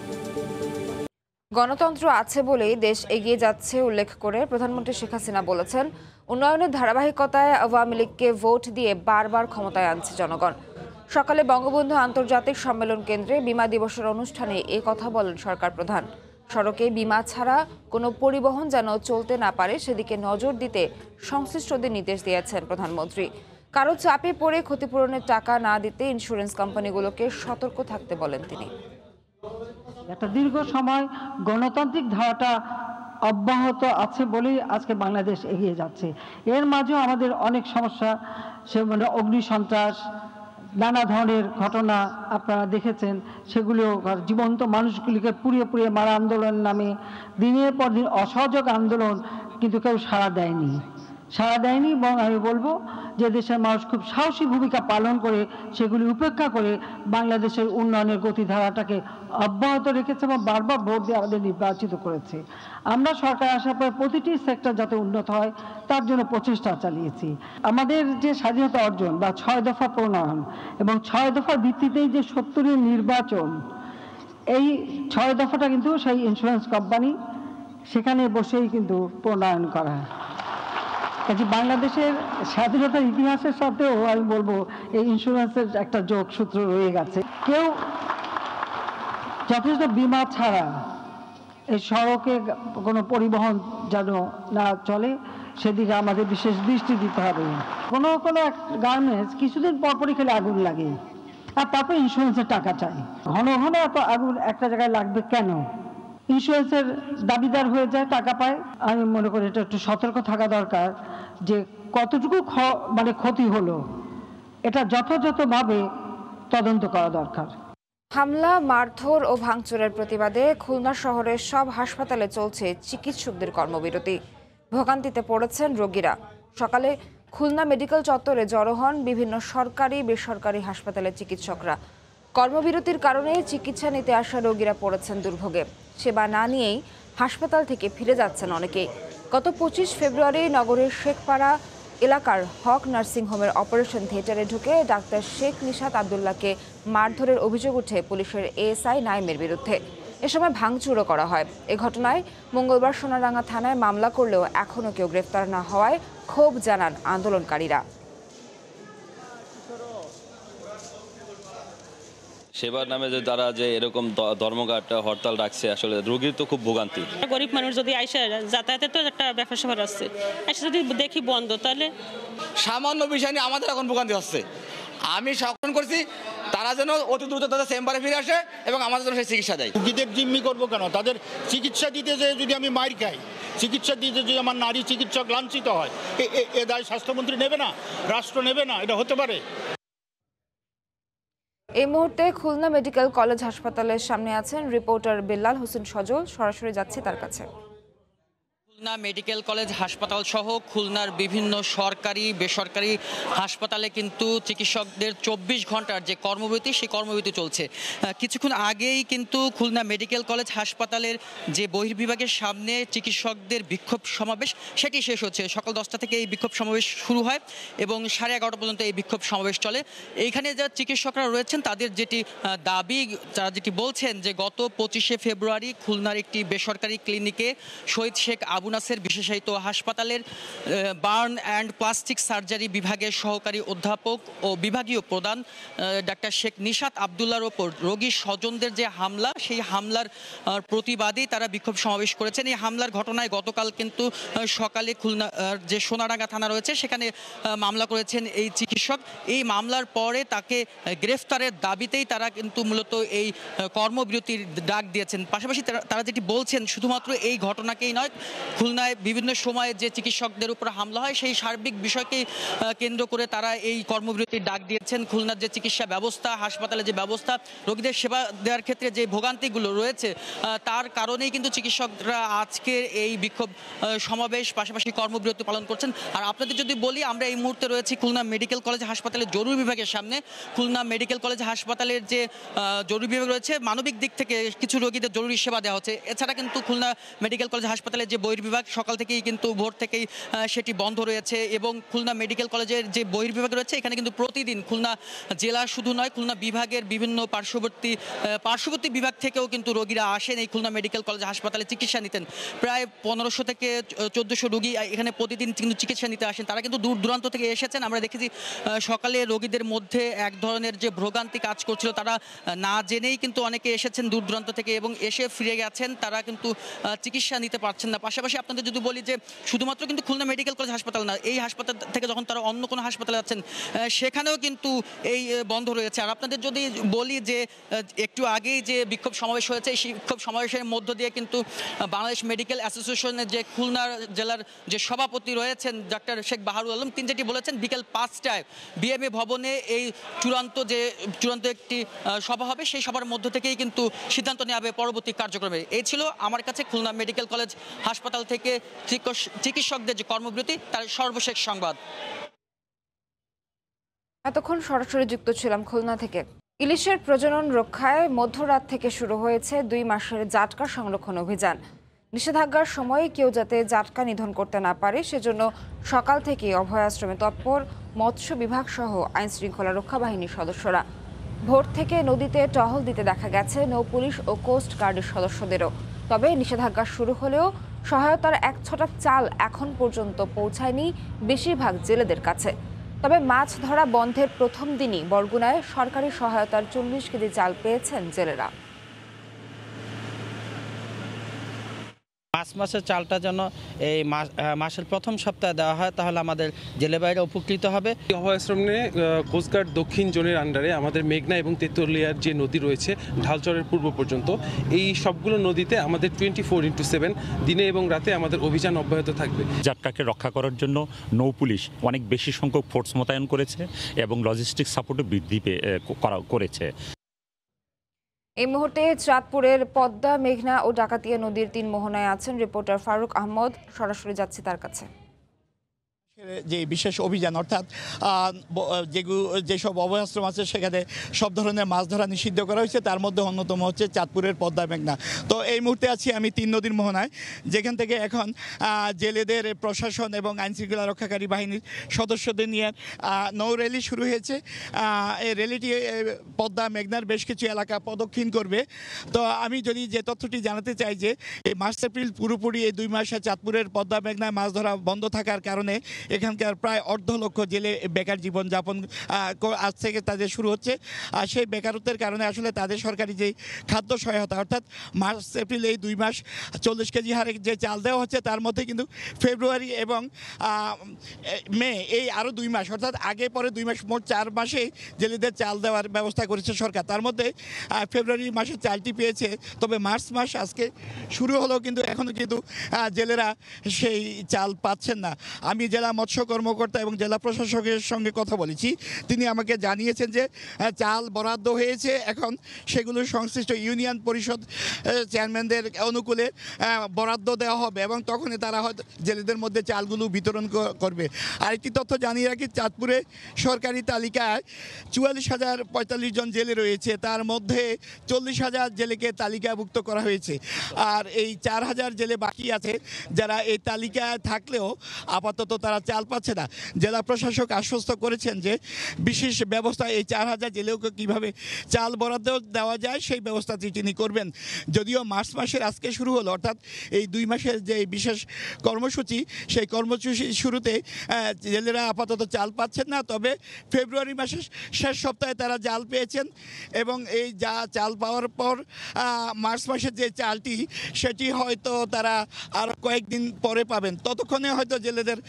গণতন্ত্র আছে বলেই দেশ এগিয়ে যাচ্ছে উল্লেখ করে প্রধানমন্ত্রী শেখ হাসিনা বলেছেন, উন্নয়নের ধারাবাহিকতায় আওয়ামী লীগকে ভোট দিয়ে বারবার ক্ষমতায় আনছে জনগণ। সকালে বঙ্গবন্ধু আন্তর্জাতিক সম্মেলন কেন্দ্রে বিমা দিবসের অনুষ্ঠানে এ কথা বলেন সরকার প্রধান। সড়কে বিমা ছাড়া কোনো পরিবহন যেন চলতে না পারে সেদিকে নজর দিতে সংশ্লিষ্টদের নির্দেশ দিয়েছেন প্রধানমন্ত্রী। কারো চাপে পড়ে ক্ষতিপূরণের টাকা না দিতে ইন্স্যুরেন্স কোম্পানিগুলোকে সতর্ক থাকতে বলেন তিনি। একটা দীর্ঘ সময় গণতান্ত্রিক ধারাটা অব্যাহত আছে বলেই আজকে বাংলাদেশ এগিয়ে যাচ্ছে। এর মাঝেও আমাদের অনেক সমস্যা, সে মানে অগ্নিসন্ত্রাস, নানা ধরনের ঘটনা আপনারা দেখেছেন, সেগুলো জীবন্ত মানুষগুলিকে পুড়িয়ে পুড়িয়ে মারা আন্দোলনের নামে দিনের পর দিন অসহযোগ আন্দোলন, কিন্তু কেউ সাড়া দেয়নি এবং আমি বলবো যে দেশের মানুষ খুব সাহসী ভূমিকা পালন করে সেগুলি উপেক্ষা করে বাংলাদেশের উন্নয়নের গতিধারাটাকে অব্যাহত রেখেছে এবং বারবার ভোট দিয়ে আমাদের নির্বাচিত করেছে। আমরা সরকার আসার পর প্রতিটি সেক্টর যাতে উন্নত হয় তার জন্য প্রচেষ্টা চালিয়েছি। আমাদের যে স্বাধীনতা অর্জন বা 6 দফা প্রণয়ন এবং 6 দফার ভিত্তিতেই যে 70-এর নির্বাচন, এই 6 দফাটা কিন্তু সেই ইন্স্যুরেন্স কোম্পানি সেখানে বসেই কিন্তু প্রণয়ন করা। কাজে বাংলাদেশের স্বাধীনতার ইতিহাসের সাথেও আমি বলবো এই ইন্স্যুরেন্সের একটা যোগসূত্র রয়ে গেছে। কেউ যথেষ্ট বিমা ছাড়া এই সড়কে কোনো পরিবহন যেন না চলে সেদিকে আমাদের বিশেষ দৃষ্টি দিতে হবে। কোনো গার্মেন্টস কিছুদিন পরপরই খেলে আগুন লাগে আর তারপর ইন্স্যুরেন্সের টাকা চাই। ঘন ঘন এত আগুন একটা জায়গায় লাগবে কেন? ইন্স্যুরেন্সের দাবিদার হয়ে যায়, টাকা পায়। আমি মনে করি এটা একটু সতর্ক থাকা দরকার যে কতটুকু ক্ষতি হলো এটা যথাযথভাবে তদন্ত করা দরকার। হামলা, মারধর ও ভাঙচুরের প্রতিবাদে খুলনা শহরের সব হাসপাতালে চলছে চিকিৎসকদের কর্মবিরতি। ভোগান্তিতে পড়েছেন রোগীরা। সকালে খুলনা মেডিকেল চত্বরে জড়ো হন বিভিন্ন সরকারি বেসরকারি হাসপাতালের চিকিৎসকরা। কর্মবিরতির কারণে চিকিৎসা নিতে আসা রোগীরা পড়েছেন দুর্ভোগে। সেবা না নিয়েই হাসপাতাল থেকে ফিরে যাচ্ছেন অনেকেই। গত 25 ফেব্রুয়ারি নগরের শেখপাড়া এলাকার হক নার্সিংহোমের অপারেশন থিয়েটারে ঢুকে ডাক্তার শেখ নিশাত আবদুল্লাহকে মারধরের অভিযোগ উঠে পুলিশের এএসআই নাইমের বিরুদ্ধে। এ সময় ভাঙচুরও করা হয়। এ ঘটনায় মঙ্গলবার সোনারাঙ্গা থানায় মামলা করলেও এখনও কেউ গ্রেফতার না হওয়ায় ক্ষোভ জানান আন্দোলনকারীরা। সেবার নামে যে তারা যে এরকম ধর্মঘট হরতাল রাখছে, আসলে রোগীর তো খুব ভোগান্তি। গরিব মানুষ যদি আইসা যাতায়াতের তো একটা ব্যাপার স্যাপার আছে, এসে যদি দেখি বন্ধ, তাহলে সামান্য বিষয় নিয়ে আমাদের এখন ভোগান্তি হচ্ছে। আমি সকল করছি তারা যেন অতি দ্রুত তাদের চেম্বারে ফিরে আসে এবং আমাদের জন্য সেই চিকিৎসা দেয়। রোগীদের জিম্মি করবো কেন? তাদের চিকিৎসা দিতে যে যদি আমি মাইর খাই, চিকিৎসা দিতে যদি আমার নারী চিকিৎসক লাঞ্ছিত হয়, এ দায় স্বাস্থ্যমন্ত্রী নেবে না, রাষ্ট্র নেবে না? এটা হতে পারে? এই মুহূর্তে খুলনা মেডিকেল কলেজ হাসপাতালের সামনে আছেন রিপোর্টার বেলাল হোসেন সজল। সরাসরি যাচ্ছি তার কাছে। খুলনা মেডিকেল কলেজ হাসপাতাল সহ খুলনার বিভিন্ন সরকারি বেসরকারি হাসপাতালে কিন্তু চিকিৎসকদের 24 ঘন্টার যে কর্মবিরতি, সেই কর্মবিরতি চলছে। কিছুক্ষণ আগেই কিন্তু খুলনা মেডিকেল কলেজ হাসপাতালের যে বহির্বিভাগের সামনে চিকিৎসকদের বিক্ষোভ সমাবেশ, সেটি শেষ হচ্ছে। সকাল 10টা থেকে এই বিক্ষোভ সমাবেশ শুরু হয় এবং 11:30 পর্যন্ত এই বিক্ষোভ সমাবেশ চলে। এইখানে যারা চিকিৎসকরা রয়েছেন তাদের যেটি দাবি, তারা যেটি বলছেন যে গত 25 ফেব্রুয়ারি খুলনার একটি বেসরকারি ক্লিনিকে শহীদ শেখ আবু নাসের বিশেষায়িত হাসপাতালের বার্ন অ্যান্ড প্লাস্টিক সার্জারি বিভাগের সহকারী অধ্যাপক ও বিভাগীয় প্রধান ডাক্তার শেখ নিশাত আবদুল্লাহর ওপর রোগীর স্বজনদের যে হামলা, সেই হামলার প্রতিবাদেই তারা বিক্ষোভ সমাবেশ করেছেন। এই হামলার ঘটনায় গতকাল কিন্তু সকালে খুলনা যে সোনারাঙ্গা থানা রয়েছে সেখানে মামলা করেছেন এই চিকিৎসক। এই মামলার পরে তাকে গ্রেফতারের দাবিতেই তারা কিন্তু মূলত এই কর্মবিরতির ডাক দিয়েছেন। পাশাপাশি তারা যেটি বলছেন, শুধুমাত্র এই ঘটনাকেই নয়, খুলনায় বিভিন্ন সময়ে যে চিকিৎসকদের উপর হামলা হয় সেই সার্বিক বিষয়কে কেন্দ্র করে তারা এই কর্মবিরতির ডাক দিয়েছেন। খুলনার যে চিকিৎসা ব্যবস্থা, হাসপাতালে যে ব্যবস্থা, রোগীদের সেবা দেওয়ার ক্ষেত্রে যে ভোগান্তিগুলো রয়েছে তার কারণেই কিন্তু চিকিৎসকরা আজকের এই বিক্ষোভ সমাবেশ পাশাপাশি কর্মবিরতি পালন করছেন। আর আপনাদের যদি বলি, আমরা এই মুহূর্তে রয়েছি খুলনা মেডিকেল কলেজ হাসপাতালের জরুরি বিভাগের সামনে। খুলনা মেডিকেল কলেজ হাসপাতালের যে জরুরি বিভাগ রয়েছে, মানবিক দিক থেকে কিছু রোগীদের জরুরি সেবা দেওয়া হচ্ছে। এছাড়া কিন্তু খুলনা মেডিকেল কলেজ হাসপাতালের যে বহির্বিভাগ, সকাল থেকেই কিন্তু ভোর থেকেই সেটি বন্ধ রয়েছে এবং খুলনা মেডিকেল কলেজের যে বহির্বিভাগ রয়েছে এখানে কিন্তু প্রতিদিন খুলনা জেলা শুধু নয়, খুলনা বিভাগের বিভিন্ন পার্শ্ববর্তী বিভাগ থেকেও কিন্তু রোগীরা আসেন এই খুলনা মেডিকেল কলেজ হাসপাতালে চিকিৎসা নিতেন। প্রায় 1500 থেকে 1400 রোগী এখানে প্রতিদিন কিন্তু চিকিৎসা নিতে আসেন। তারা কিন্তু দূর দূরান্ত থেকে এসেছেন। আমরা দেখেছি সকালে রোগীদের মধ্যে এক ধরনের যে ভোগান্তি কাজ করছিল, তারা না জেনেই কিন্তু অনেকে এসেছেন দূর দূরান্ত থেকে এবং এসে ফিরে গেছেন, তারা কিন্তু চিকিৎসা নিতে পারছেন না। পাশাপাশি আপনাদের যদি বলি যে শুধুমাত্র কিন্তু খুলনা মেডিকেল কলেজ হাসপাতাল না, এই হাসপাতাল থেকে যখন তারা অন্য কোনো হাসপাতালে যাচ্ছেন সেখানেও কিন্তু এই বন্ধ রয়েছে। আর আপনাদের যদি বলি যে একটু আগেই যে বিক্ষোভ সমাবেশ হয়েছে, এই বিক্ষোভ সমাবেশের মধ্য দিয়ে কিন্তু বাংলাদেশ মেডিকেল অ্যাসোসিয়েশনের যে খুলনা জেলার যে সভাপতি রয়েছেন ডক্টর শেখ বাহারুল আলম, তিনি যেটি বলেছেন বিকেল 5টায় বিএমএ ভবনে এই চূড়ান্ত একটি সভা হবে, সেই সভার মধ্য থেকেই কিন্তু সিদ্ধান্ত নেওয়া হবে পরবর্তী কার্যক্রমে। এই ছিল আমার কাছে খুলনা মেডিকেল কলেজ হাসপাতাল থেকে চিকিৎসকদের যে কর্মবিরতি তার সর্বশেষ সংবাদ। এতক্ষণ সরাসরি যুক্ত ছিলাম খুলনা থেকে। ইলিশের প্রজনন রক্ষায় মধ্যরাত থেকে শুরু হয়েছে 2 মাসের জাটকা সংরক্ষণ অভিযান। নিষেধাজ্ঞার সময় কেউ যাতে জাটকা নিধন করতে না পারে সেজন্য সকাল থেকে অভয়াশ্রমে তৎপর মৎস্য বিভাগ সহ আইন শৃঙ্খলা রক্ষা বাহিনীর সদস্যরা। ভোর থেকে নদীতে টহল দিতে দেখা গেছে নৌ পুলিশ ও কোস্ট গার্ডের সদস্যদেরও। তবে নিষেধাজ্ঞা শুরু হলেও সহায়তার 1 ছটাক চাল এখন পর্যন্ত পৌঁছায়নি বেশিরভাগ জেলেদের কাছে। তবে মাছ ধরা বন্ধের প্রথম দিনই বরগুনায় সরকারি সহায়তার 40 কেজি চাল পেয়েছেন জেলেরা। মাসের চালটা যেন এই মাসের প্রথম সপ্তাহে দেওয়া হয়, তাহলে আমাদের জেলে বাইরে উপকৃত হবে। অভয়াশ্রমে কোস্টগার্ড দক্ষিণ জোনের আন্ডারে আমাদের মেঘনা এবং তেতুলিয়ার যে নদী রয়েছে ঢালচরের পূর্ব পর্যন্ত, এই সবগুলো নদীতে আমাদের 24x7 দিনে এবং রাতে আমাদের অভিযান অব্যাহত থাকবে। জাটকাকে রক্ষা করার জন্য নৌ পুলিশ অনেক বেশি সংখ্যক ফোর্স মোতায়েন করেছে এবং লজিস্টিক সাপোর্টও বৃদ্ধি করেছে। এই মুহূর্তে চাঁদপুরের পদ্মা, মেঘনা ও ডাকাতিয়া নদীর 3 মোহনায় আছেন রিপোর্টার ফারুক আহমদ। সরাসরি যাচ্ছি তার কাছে। যে বিশেষ অভিযান, অর্থাৎ যেসব অভয়াশ্রম আছে সেখানে সব ধরনের মাছ ধরা নিষিদ্ধ করা হয়েছে, তার মধ্যে অন্যতম হচ্ছে চাঁদপুরের পদ্মা মেঘনা। তো এই মুহূর্তে আছি আমি 3 নদীর মোহনায়, যেখান থেকে এখন জেলেদের, প্রশাসন এবং আইনশৃঙ্খলা রক্ষাকারী বাহিনীর সদস্যদের নিয়ে নৌ র্যালি শুরু হয়েছে। এই র্যালিটি পদ্মা মেঘনার বেশ কিছু এলাকা প্রদক্ষিণ করবে। তো আমি যদি যে তথ্যটি জানাতে চাই যে এই মার্চ এপ্রিল পুরোপুরি এই 2 মাসে চাঁদপুরের পদ্মা মেঘনায় মাছ ধরা বন্ধ থাকার কারণে এখানকার প্রায় 1.5 লক্ষ জেলে বেকার জীবনযাপন আজ থেকে তাদের শুরু হচ্ছে। আর সেই বেকারত্বের কারণে আসলে তাদের সরকারি যে খাদ্য সহায়তা, অর্থাৎ মার্চ এপ্রিল এই 2 মাস 40 কেজি হারে যে চাল দেওয়া হচ্ছে, তার মধ্যে কিন্তু ফেব্রুয়ারি এবং মে এই আরও 2 মাস, অর্থাৎ আগে পরে 2 মাস, মোট 4 মাসে জেলেদের চাল দেওয়ার ব্যবস্থা করেছে সরকার। তার মধ্যে ফেব্রুয়ারি মাসে চালটি পেয়েছে, তবে মার্চ মাস আজকে শুরু হলেও কিন্তু এখনও কিন্তু জেলেরা সেই চাল পাচ্ছেন না। আমি জেলা মৎস্য কর্মকর্তা এবং জেলা প্রশাসকের সঙ্গে কথা বলেছি, তিনি আমাকে জানিয়েছেন যে চাল বরাদ্দ হয়েছে, এখন সেগুলো সংশ্লিষ্ট ইউনিয়ন পরিষদ চেয়ারম্যানদের অনুকূলে বরাদ্দ দেওয়া হবে এবং তখনই তারা হয়তো জেলেদের মধ্যে চালগুলো বিতরণ করবে। আরেকটি তথ্য জানিয়ে রাখি, চাঁদপুরে সরকারি তালিকায় 44,045 জন জেলে রয়েছে, তার মধ্যে 40,000 জেলেকে তালিকাভুক্ত করা হয়েছে। আর এই 4,000 জেলে বাকি আছে, যারা এই তালিকায় থাকলেও আপাতত তারা চাল পাচ্ছে না। জেলা প্রশাসক আশ্বস্ত করেছেন যে বিশেষ ব্যবস্থা এই 4,000 জেলেকে কীভাবে চাল বরাদ্দ দেওয়া যায় সেই ব্যবস্থাটি তিনি করবেন। যদিও মার্চ মাসের আজকে শুরু হলো, অর্থাৎ এই 2 মাসের যে বিশেষ কর্মসূচি, সেই কর্মসূচির শুরুতে জেলেরা আপাতত চাল পাচ্ছেন না, তবে ফেব্রুয়ারি মাসের শেষ সপ্তাহে তারা চাল পেয়েছেন এবং এই চাল পাওয়ার পর মার্চ মাসের যে চালটি সেটি হয়তো তারা আরও কয়েকদিন পরে পাবেন। ততক্ষণে হয়তো জেলেদের অনেক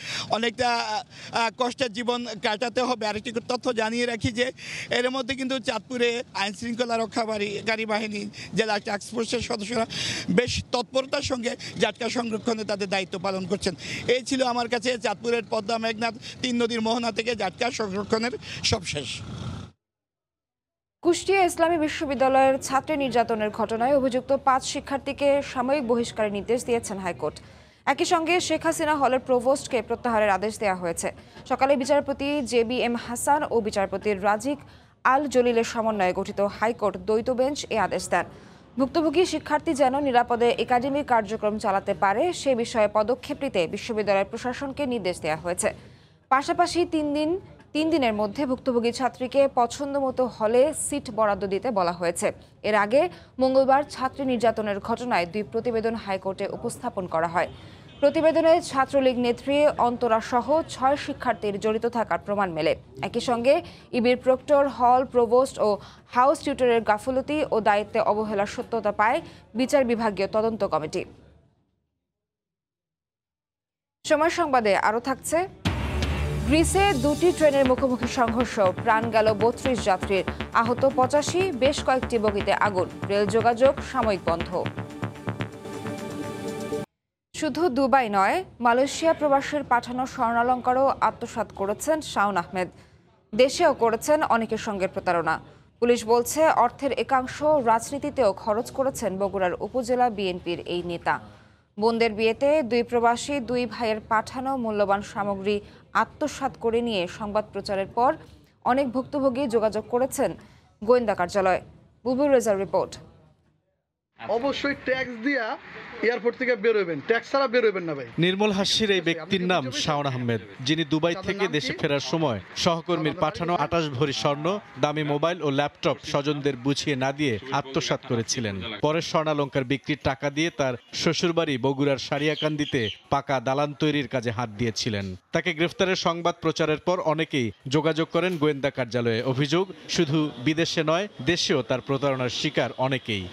অনেকটা কষ্টের জীবন কাটাতে হবে। আরেকটি তথ্য জানিয়ে রাখি যে এর মধ্যে কিন্তু চাঁদপুরে আইনশৃঙ্খলা রক্ষাকারী বাহিনী জেলা টাস্কফোর্সের সদস্যরা বেশ তৎপরতার সঙ্গে জাটকা সংরক্ষণে তাদের দায়িত্ব পালন করছেন। এই ছিল আমার কাছে চাঁদপুরের পদ্মা মেঘনা 3 নদীর মোহনা থেকে জাটকা সংরক্ষণের সবশেষ। কুষ্টিয়া ইসলামী বিশ্ববিদ্যালয়ের ছাত্রী নির্যাতনের ঘটনায় অভিযুক্ত 5 শিক্ষার্থীকে সাময়িক বহিষ্কারের নির্দেশ দিয়েছেন হাইকোর্ট। একই সঙ্গে শেখ হাসিনা হলের প্রভোস্টকে প্রত্যাহারের আদেশ দেওয়া হয়েছে। সকালে বিচারপতি JBM হাসান ও বিচারপতি রাজিক আল জলিলের সমন্বয়ে গঠিত হাইকোর্ট দ্বৈত বেঞ্চ এ আদেশ দেন। ভুক্তভোগী শিক্ষার্থী যেন নিরাপদে একাডেমিক কার্যক্রম চালাতে পারে সে বিষয়ে পদক্ষেপ নিতে বিশ্ববিদ্যালয় প্রশাসনকে নির্দেশ দেওয়া হয়েছে। পাশাপাশি 3 দিনের মধ্যে ভুক্তভোগী ছাত্রীকে পছন্দমতো হলে সিট বরাদ্দ দিতে বলা হয়েছে। এর আগে মঙ্গলবার ছাত্রী নির্যাতনের ঘটনায় 2 প্রতিবেদন হাইকোর্টে উপস্থাপন করা হয়। প্রতিবেদনে ছাত্রলীগ নেত্রী অন্তরা সহ 6 শিক্ষার্থীর জড়িত থাকার প্রমাণ মেলে। একই সঙ্গে ইবির প্রক্টর, হল প্রভোস্ট ও হাউস টিউটরের গাফলতি ও দায়িত্বে অবহেলার সত্যতা পায় বিচার বিভাগীয় তদন্ত কমিটি। সময় সংবাদে আরও থাকছে, গ্রিসে 2টি ট্রেনের মুখোমুখি সংঘর্ষ, প্রাণ গেল 32 যাত্রীর, আহত 85, বেশ কয়েকটি বগিতে আগুন, রেল যোগাযোগ সাময়িক বন্ধ। শুধু দুবাই নয়, মালয়েশিয়া প্রবাসীর পাঠানো স্বর্ণালঙ্কারও আত্মসাৎ করেছেন শাওন আহমেদ। দেশেও করেছেন অনেকের সঙ্গে প্রতারণা। পুলিশ বলছে অর্থের একাংশ রাজনীতিতেও খরচ করেছেন বগুড়ার উপজেলা বিএনপির এই নেতা। বোনদের বিয়েতে 2 প্রবাসী 2 ভাইয়ের পাঠানো মূল্যবান সামগ্রী আত্মসাৎ করে নিয়ে সংবাদ প্রচারের পর অনেক ভুক্তভোগী যোগাযোগ করেছেন গোয়েন্দা কার্যালয়। বুবুর রেজার রিপোর্ট। অবশ্যই ট্যাক্স দিয়া এয়ারপোর্ট থেকে বের হইবেন, ট্যাক্স ছাড়া বের হইবেন না ভাই। নির্মল হাসির এই ব্যক্তির নাম শাওন আহমেদ, যিনি দুবাই থেকে দেশে ফেরার সময় সহকর্মীর পাঠানো 28 ভরি স্বর্ণ, দামি মোবাইল ও ল্যাপটপ স্বজনদের বুঝিয়ে না দিয়ে আত্মসাৎ করেছিলেন। পরে স্বর্ণালঙ্কার বিক্রির টাকা দিয়ে তার শ্বশুরবাড়ি বগুড়ার সারিয়াকান্দিতে পাকা দালান তৈরির কাজে হাত দিয়েছিলেন। তাকে গ্রেফতারের সংবাদ প্রচারের পর অনেকেই যোগাযোগ করেন গোয়েন্দা কার্যালয়ে। অভিযোগ, শুধু বিদেশে নয়, দেশেও তার প্রতারণার শিকার অনেকেই।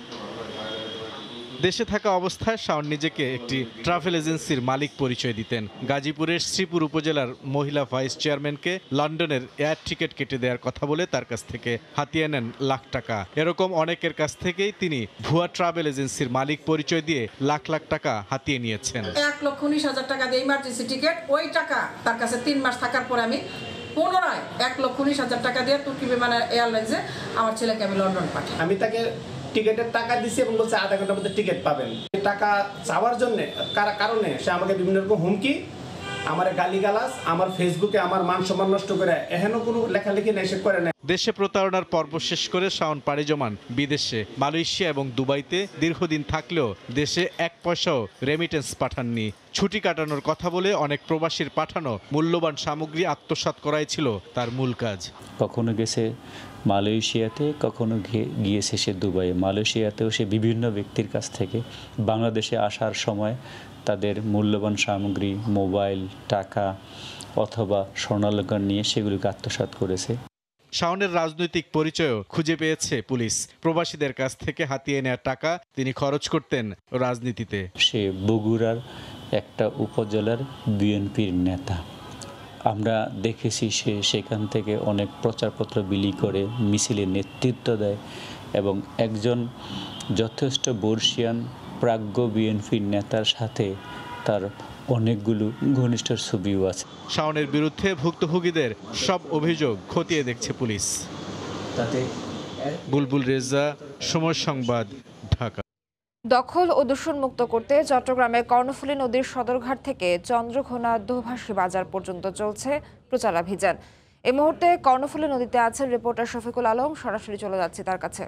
দেশে থাকা অবস্থায় শাওন নিজেকে একটি ট্রাভেল এজেন্সির মালিক পরিচয় দিতেন। গাজীপুরের শ্রীপুর উপজেলার মহিলা ভাইস চেয়ারম্যানকে লন্ডনের এয়ার টিকিট কেটে দেওয়ার কথা বলে তার কাছ থেকে হাতিয়ে নেন লাখ টাকা। এরকম অনেকের কাছ থেকেই তিনি ভুয়া ট্রাভেল এজেন্সির মালিক পরিচয় দিয়ে লাখ লাখ টাকা হাতিয়ে নিয়েছেন। 1,19,000 টাকা দিয়ে ইমার্জেন্সি টিকিট, ওই টাকা তার কাছে 3 মাস থাকার পর আমি পুনরায় 1,19,000 টাকা দিয়ে তুর্কি বিমান এয়ারলাইন্সে আমার ছেলেকে আমি লন্ডন পাঠাই। আমি তাকে টিকিটের টাকা দিছি এবং বলছে আধা ঘন্টার মধ্যে টিকিট পাবেন। টাকা চাওয়ার জন্য কারণে সে আমাকে বিভিন্ন রকম হুমকি, আমার গালিগালাজ, আমার ফেসবুকে আমার মান সম্মান নষ্ট করে, এহেন কোনো লেখালেখি নেই সে করে না। দেশে প্রতারণার পর্ব শেষ করে শাওন পাড়ি জমান বিদেশে। মালয়েশিয়া এবং দুবাইতে দীর্ঘদিন থাকলেও দেশে 1 পয়সাও রেমিটেন্স পাঠাননি। ছুটি কাটানোর কথা বলে অনেক প্রবাসীর পাঠানো মূল্যবান সামগ্রী আত্মসাৎ করাই ছিল তার মূল কাজ। কখনো গেছে মালয়েশিয়াতে, কখনো গিয়েছে সে দুবাই। মালয়েশিয়াতেও সে বিভিন্ন ব্যক্তির কাছ থেকে বাংলাদেশে আসার সময় তাদের মূল্যবান সামগ্রী, মোবাইল, টাকা অথবা স্বর্ণালঙ্কার নিয়ে সেগুলিকে আত্মসাৎ করেছে। শাওনের রাজনৈতিক পরিচয়ও খুঁজে পেয়েছে পুলিশ। প্রবাসীদের কাছ থেকে হাতিয়ে নেওয়া টাকা তিনি খরচ করতেন রাজনীতিতে। সে বগুড়ার একটা উপজেলার বিএনপির নেতা। আমরা দেখেছি সে সেখান থেকে অনেক প্রচারপত্র বিলি করে মিছিলে নেতৃত্ব দেয় এবং একজন যথেষ্ট বর্ষিয়ান প্রাজ্ঞ বিএনপির নেতার সাথে তার অনেকগুলো ঘনিষ্ঠ ছবিও আছে। শাওনের বিরুদ্ধে ভুক্তভোগীদের সব অভিযোগ খতিয়ে দেখছে পুলিশ। তাতে বুলবুল রেজা, সময় সংবাদ, ঢাকা। দখল ও দূষণমুক্ত করতে চট্টগ্রামের কর্ণফুলী নদীর সদরঘাট থেকে চন্দ্রঘোনা দোভাষী বাজার পর্যন্ত চলছে প্রচারাভিযান। এই মুহূর্তে কর্ণফুলী নদীতে আছেন রিপোর্টার শফিকুল আলম, সরাসরি চলে যাচ্ছি তার কাছে।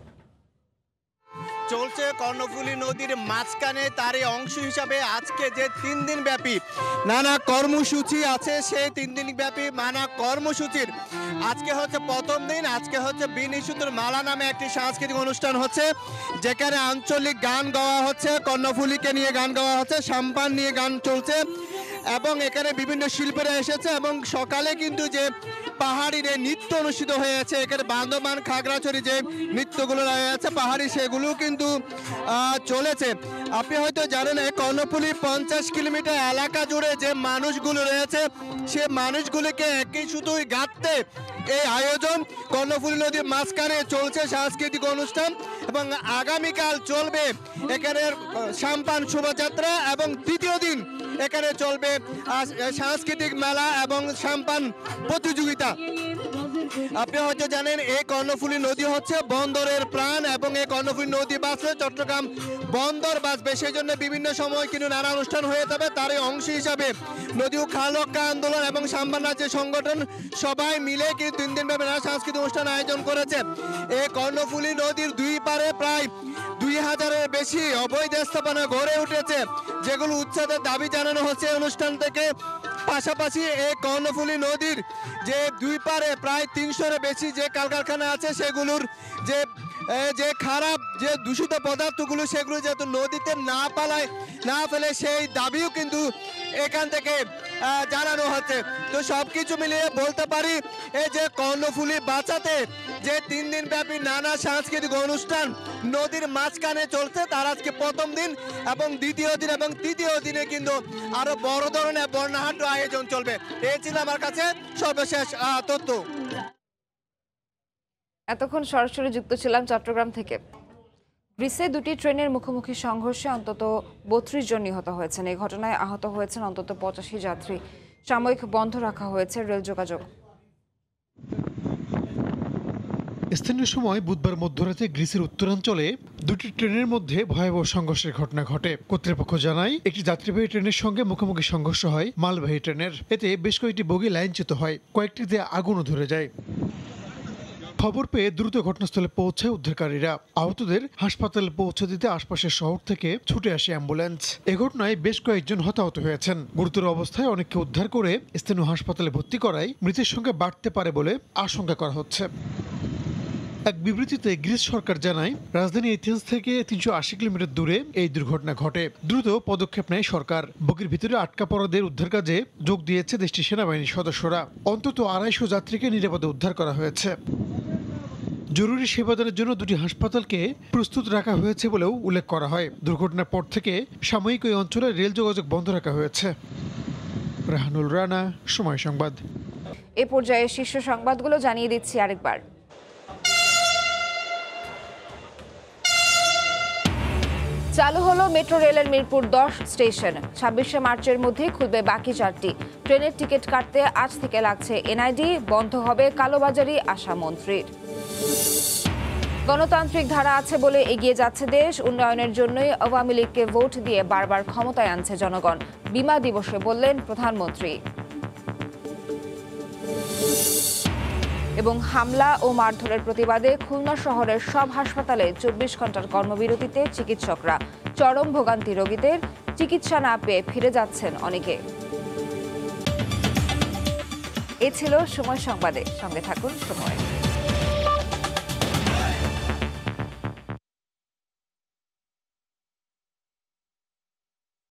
চলছে কর্ণফুলী নদীর মাঝখানে, তারই অংশ হিসাবে আজকে যে 3 দিন ব্যাপী নানা কর্মসূচি আছে, সেই 3 দিন ব্যাপী নানা কর্মসূচির আজকে হচ্ছে প্রথম দিন। আজকে হচ্ছে বিনি সুতোর মালা নামে একটি সাংস্কৃতিক অনুষ্ঠান হচ্ছে, যেখানে আঞ্চলিক গান গাওয়া হচ্ছে, কর্ণফুলীকে নিয়ে গান গাওয়া হচ্ছে, সাম্পান নিয়ে গান চলছে এবং এখানে বিভিন্ন শিল্পীরা এসেছে এবং সকালে কিন্তু যে পাহাড়ির এই নৃত্য অনুষ্ঠিত হয়েছে। এখানে বান্দরবান খাগড়াছড়ি যে নৃত্যগুলো রয়েছে পাহাড়ি, সেগুলো কিন্তু চলেছে। আপনি হয়তো জানেন এই কর্ণফুলী 50 কিলোমিটার এলাকা জুড়ে যে মানুষগুলো রয়েছে সে মানুষগুলিকে একই সুতোয় গাঁথতে এই আয়োজন। কর্ণফুলী নদীর মাঝখানে চলছে সাংস্কৃতিক অনুষ্ঠান এবং আগামীকাল চলবে এখানের সাম্পান শোভাযাত্রা এবং তৃতীয় দিন এখানে চলবে সাংস্কৃতিক মেলা এবং সাম্পান প্রতিযোগিতা। আপনি হয়তো জানেন এই কর্ণফুলী নদী হচ্ছে বন্দরের প্রাণ এবং এই কর্ণফুলী নদী বাঁচলে চট্টগ্রাম বন্দর বাঁচবে। সেই জন্য বিভিন্ন সময় কিন্তু নানা অনুষ্ঠান হয়ে যাবে। তারই অংশ হিসাবে নদী ও খাল রক্ষা আন্দোলন এবং সাম্পান রাজ্যের সংগঠন সবাই মিলে কিন্তু 3 দিন ব্যাপী নানা সাংস্কৃতিক অনুষ্ঠান আয়োজন করেছে। এই কর্ণফুলী নদীর দুই পারে প্রায় 2000-এর বেশি অবৈধ স্থাপনা গড়ে উঠেছে, যেগুলো উচ্ছেদের দাবি জানানো হচ্ছে অনুষ্ঠান থেকে। পাশাপাশি এই কর্ণফুলী নদীর যে দুই পারে প্রায় 300-এর বেশি যে কলকারখানা আছে সেগুলোর যে খারাপ যে দূষিত পদার্থগুলো সেগুলো যাতে নদীতে না ফেলে সেই দাবিও কিন্তু এখান থেকে জানানো হচ্ছে। তো সবকিছু মিলিয়ে বলতে পারি এই যে কর্ণফুলী বাঁচাতে যে 3 দিন ব্যাপী নানা সাংস্কৃতিক অনুষ্ঠান নদীর মাঝখানে চলছে তার আজকে প্রথম দিন এবং দ্বিতীয় দিন এবং তৃতীয় দিনে কিন্তু আরো বড় ধরনের বর্ণাঢ্য আয়োজন চলবে। এই ছিল আমার কাছে সর্বশেষ তথ্য। এতক্ষণ সরাসরি যুক্ত ছিলাম চট্টগ্রাম থেকে। গ্রিসে 2টি ট্রেনের মুখোমুখি সংঘর্ষে অন্তত 32 জন নিহত হয়েছেন। এই ঘটনায় আহত হয়েছেন অন্তত 85 যাত্রী। সাময়িক বন্ধ রাখা হয়েছে রেল যোগাযোগ। স্থানীয় সময় বুধবার মধ্যরাতে গ্রিসের উত্তরাঞ্চলে 2টি ট্রেনের মধ্যে ভয়াবহ সংঘর্ষের ঘটনা ঘটে। কর্তৃপক্ষ জানায় একটি যাত্রীবাহী ট্রেনের সঙ্গে মুখোমুখি সংঘর্ষ হয় মালবাহী ট্রেনের। এতে বেশ কয়েকটি বগি লাইনচ্যুত হয়, কয়েকটিতে আগুনও ধরে যায়। খবর পেয়ে দ্রুত ঘটনাস্থলে পৌঁছায় উদ্ধারকারীরা। আহতদের হাসপাতালে পৌঁছে দিতে আশপাশের শহর থেকে ছুটে আসে অ্যাম্বুলেন্স। এ ঘটনায় বেশ কয়েকজন হতাহত হয়েছেন। গুরুতর অবস্থায় অনেককে উদ্ধার করে স্থানীয় হাসপাতালে ভর্তি করায় মৃতের সংখ্যা বাড়তে পারে বলে আশঙ্কা করা হচ্ছে। এক বিবৃতিতে গ্রিস সরকার জানায় রাজধানী এথেন্স থেকে 380 কিলোমিটার দূরে এই দুর্ঘটনা ঘটে। দ্রুত পদক্ষেপ নেয় সরকার। বগির ভিতরে আটকা পড়াদের উদ্ধার কাজে যোগ দিয়েছে দেশটির সেনাবাহিনীর সদস্যরা। অন্তত 250 যাত্রীকে নিরাপদে উদ্ধার করা হয়েছে। জরুরি সেবাদানের জন্য 2টি হাসপাতালকে প্রস্তুত রাখা হয়েছে বলেও উল্লেখ করা হয়। দুর্ঘটনার পর থেকে সাময়িক ওই অঞ্চলে রেল যোগাযোগ বন্ধ রাখা হয়েছে। রাহানুল রানা, সময় সংবাদ। এ পর্যায়ে শীর্ষ সংবাদগুলো জানিয়ে দিচ্ছি আরেকবার। চালু হলো মেট্রো রেলের মিরপুর 10 স্টেশন। 26শে মার্চের মধ্যেই খুলবে বাকি 4টি। ট্রেনের টিকিট কাটতে আজ থেকে লাগছে এনআইডি। বন্ধ হবে কালোবাজারি আশা মন্ত্রীর। গণতান্ত্রিক ধারা আছে বলে এগিয়ে যাচ্ছে দেশ। উন্নয়নের জন্যই আওয়ামী লীগকে ভোট দিয়ে বারবার ক্ষমতায় আনছে জনগণ। বিমা দিবসে বললেন প্রধানমন্ত্রী। এবং হামলা ও মারধরের প্রতিবাদে খুলনা শহরের সব হাসপাতালে 24 ঘন্টার কর্মবিরতিতে চিকিৎসকরা। চরম ভোগান্তি রোগীদের, চিকিৎসা না পেয়ে ফিরে যাচ্ছেন অনেকে। এ ছিল সময় সংবাদে। সঙ্গে থাকুন সময়।